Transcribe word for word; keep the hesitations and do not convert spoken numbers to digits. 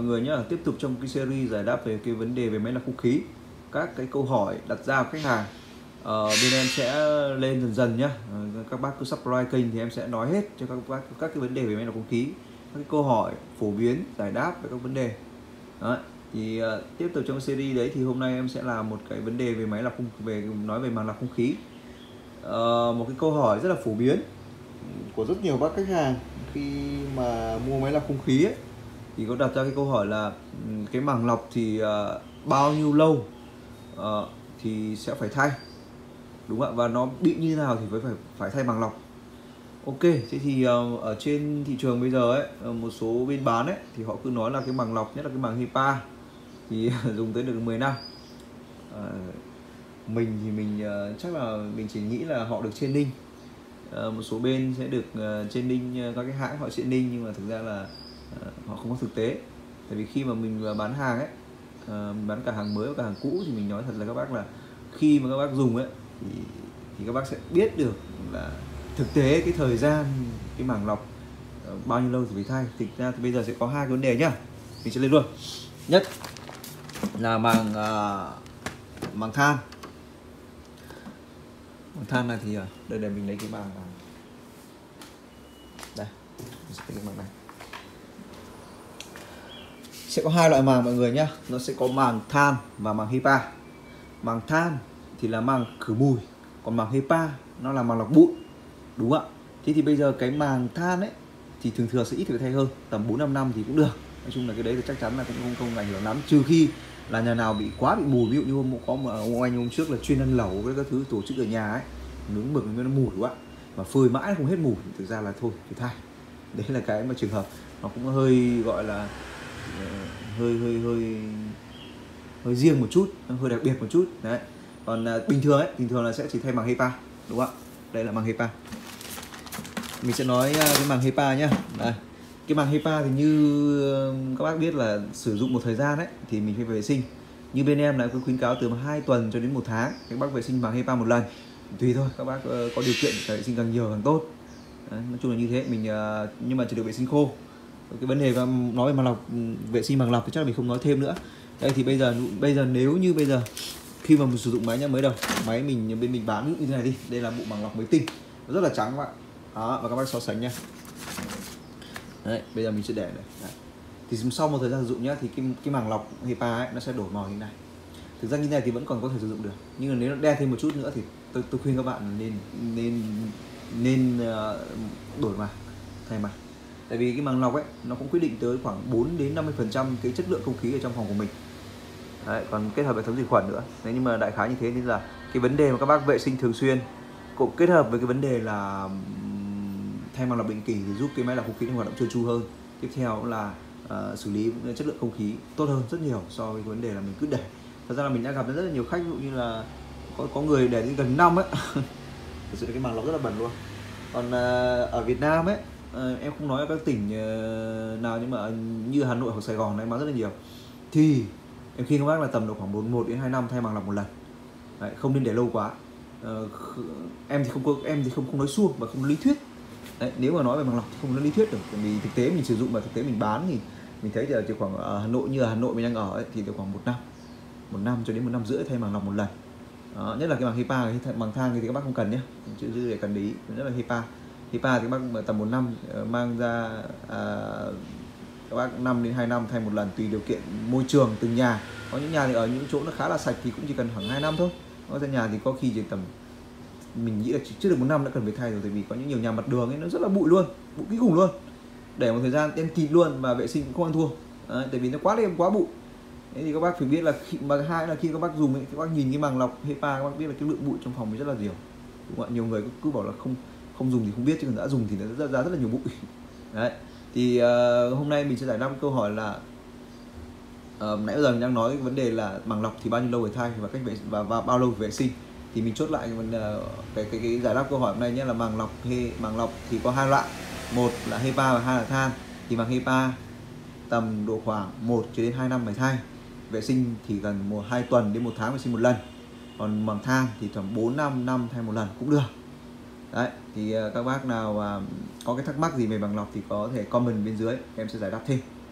mọi người nhé. Tiếp tục trong cái series giải đáp về cái vấn đề về máy lọc không khí, các cái câu hỏi đặt ra của khách hàng. Ờ, bên em sẽ lên dần dần nhé. Ờ, các bác cứ subscribe kênh thì em sẽ nói hết cho các bác các cái vấn đề về máy lọc không khí, các cái câu hỏi phổ biến, giải đáp về các vấn đề. Đó. Thì uh, tiếp tục trong series đấy thì hôm nay em sẽ làm một cái vấn đề về máy lọc không về nói về màng lọc không khí. Uh, một cái câu hỏi rất là phổ biến của rất nhiều bác khách hàng khi mà mua máy lọc không khí ấy, thì có đặt ra cái câu hỏi là cái màng lọc thì uh, bao nhiêu lâu uh, thì sẽ phải thay, đúng không ạ? Và nó bị như thế nào thì phải phải phải thay màng lọc. Ok, thế thì uh, ở trên thị trường bây giờ ấy, một số bên bán ấy thì họ cứ nói là cái màng lọc, nhất là cái màng HEPA thì dùng tới được mười năm. Uh, mình thì mình uh, chắc là mình chỉ nghĩ là họ được training. Uh, một số bên sẽ được uh, training, uh, các cái hãng họ training, nhưng mà thực ra là uh, họ không có thực tế. Tại vì khi mà mình bán hàng ấy, uh, mình bán cả hàng mới và cả hàng cũ, thì mình nói thật là các bác là khi mà các bác dùng ấy thì, thì các bác sẽ biết được là thực tế cái thời gian cái màng lọc uh, bao nhiêu lâu thì phải thay. Thực ra thì bây giờ sẽ có hai cái vấn đề nhá, mình sẽ lên luôn. Nhất là màng uh, màng than. Màng than này thì đây, để mình lấy cái màng đây, mình sẽ lấy cái màng này. Sẽ có hai loại màng mọi người nhé, nó sẽ có màng than và màng HEPA. Màng than thì là màng khử mùi, còn màng HEPA nó là màng lọc bụi, đúng không ạ? Thế thì bây giờ cái màng than ấy thì thường thường sẽ ít phải thay hơn, tầm bốn năm năm thì cũng được. Nói chung là cái đấy thì chắc chắn là cũng không không ảnh hưởng lắm, trừ khi là nhà nào bị quá bị mùi. Ví dụ như hôm có mà ông anh hôm trước là chuyên ăn lẩu với các thứ tổ chức ở nhà ấy, nướng mực nó mùi quá mà phơi mãi không hết mùi, thực ra là thôi phải thay. Đấy là cái mà trường hợp nó cũng hơi gọi là uh, hơi hơi hơi hơi riêng một chút, hơi đặc biệt một chút đấy. Còn uh, bình thường ấy, bình thường là sẽ chỉ thay màng HEPA, đúng không ạ? Đây là màng HEPA. Mình sẽ nói uh, cái màng HEPA nhá. Đây. Cái màng HEPA thì như các bác biết là sử dụng một thời gian ấy thì mình phải vệ sinh. Như bên em là có khuyến cáo từ hai tuần cho đến một tháng các bác vệ sinh màng HEPA một lần. Tùy thôi, các bác có điều kiện vệ sinh càng nhiều càng tốt. Đấy, nói chung là như thế mình, nhưng mà chỉ được vệ sinh khô. Cái vấn đề nói về màng lọc, vệ sinh màng lọc thì chắc là mình không nói thêm nữa. Đây thì bây giờ bây giờ nếu như bây giờ khi mà mình sử dụng máy nhá, mới đầu máy mình bên mình bán như thế này đi, đây là bộ màng lọc mới tinh, nó rất là trắng các bạn. Đó, và các bác so sánh nha. Đấy, bây giờ mình sẽ để này. Đấy. Thì sau một thời gian sử dụng nhá, thì cái, cái màng lọc HEPA ấy, nó sẽ đổi màu như thế này. Thực ra như này thì vẫn còn có thể sử dụng được, nhưng mà nếu nó đen thêm một chút nữa thì tôi, tôi khuyên các bạn nên nên nên uh, đổi màng, thay màng. Tại vì cái màng lọc ấy nó cũng quyết định tới khoảng bốn đến năm mươi phần trăm cái chất lượng không khí ở trong phòng của mình. Đấy, còn kết hợp hệ thống diệt khuẩn nữa. Đấy, nhưng mà đại khái như thế nên là cái vấn đề mà các bác vệ sinh thường xuyên cũng kết hợp với cái vấn đề là thay màng lọc định kỳ thì giúp cái máy lọc không khí hoạt động trơn tru hơn. Tiếp theo là uh, xử lý chất lượng không khí tốt hơn rất nhiều so với vấn đề là mình cứ để. Thật ra là mình đã gặp rất là nhiều khách, ví dụ như là có có người để đến gần năm ấy. Thực sự là cái màng lọc rất là bẩn luôn. Còn uh, ở Việt Nam ấy, uh, em không nói ở các tỉnh uh, nào, nhưng mà như Hà Nội hoặc Sài Gòn này bán rất là nhiều, thì em khuyên các bác là tầm độ khoảng một đến hai năm thay màng lọc một lần. Đấy, không nên để lâu quá. Uh, em thì không có em thì không không nói suông và không lý thuyết. Đấy, nếu mà nói về màng lọc thì không có lý thuyết được, vì thực tế mình sử dụng và thực tế mình bán thì mình thấy thì chỉ khoảng ở Hà Nội, như ở Hà Nội mình đang ở ấy, thì được khoảng một năm, một năm cho đến một năm rưỡi thay màng lọc một lần. Đó, nhất là cái màng HEPA, cái màng than thì các bác không cần nhé, chữ dư để cần ý, nhất là HEPA. HEPA thì các bác tầm một năm mang ra à, các bác năm đến hai năm thay một lần, tùy điều kiện môi trường từng nhà. Có những nhà thì ở những chỗ nó khá là sạch thì cũng chỉ cần khoảng hai năm thôi. Có những nhà thì có khi chỉ tầm, mình nghĩ là chưa được một năm đã cần phải thay rồi, tại vì có những nhiều nhà mặt đường ấy nó rất là bụi luôn, bụi kinh khủng luôn, để một thời gian đen kịt luôn mà vệ sinh cũng không ăn thua. Đấy, tại vì nó quá đêm quá bụi. Thế thì các bác phải biết là khi, mà hai là khi các bác dùng ấy, các bác nhìn cái màng lọc HEPA các bác biết là cái lượng bụi trong phòng rất là nhiều, đúng không ạ? Nhiều người cứ, cứ bảo là không không dùng thì không biết, chứ còn đã dùng thì nó ra, ra rất là nhiều bụi. Đấy, thì uh, hôm nay mình sẽ giải đáp câu hỏi là uh, nãy giờ mình đang nói vấn đề là màng lọc thì bao nhiêu lâu phải thay và cách vệ và, và bao lâu phải vệ sinh. Thì mình chốt lại cái, cái, cái, cái giải đáp câu hỏi hôm nay nhé, là màng lọc he, màng lọc thì có hai loại, một là HEPA và hai là than. Thì màng HEPA tầm độ khoảng một cho đến hai năm phải thay, vệ sinh thì gần một hai tuần đến một tháng vệ sinh một lần. Còn màng than thì tầm bốn năm năm thay một lần cũng được. Đấy, thì các bác nào có cái thắc mắc gì về màng lọc thì có thể comment bên dưới, em sẽ giải đáp thêm.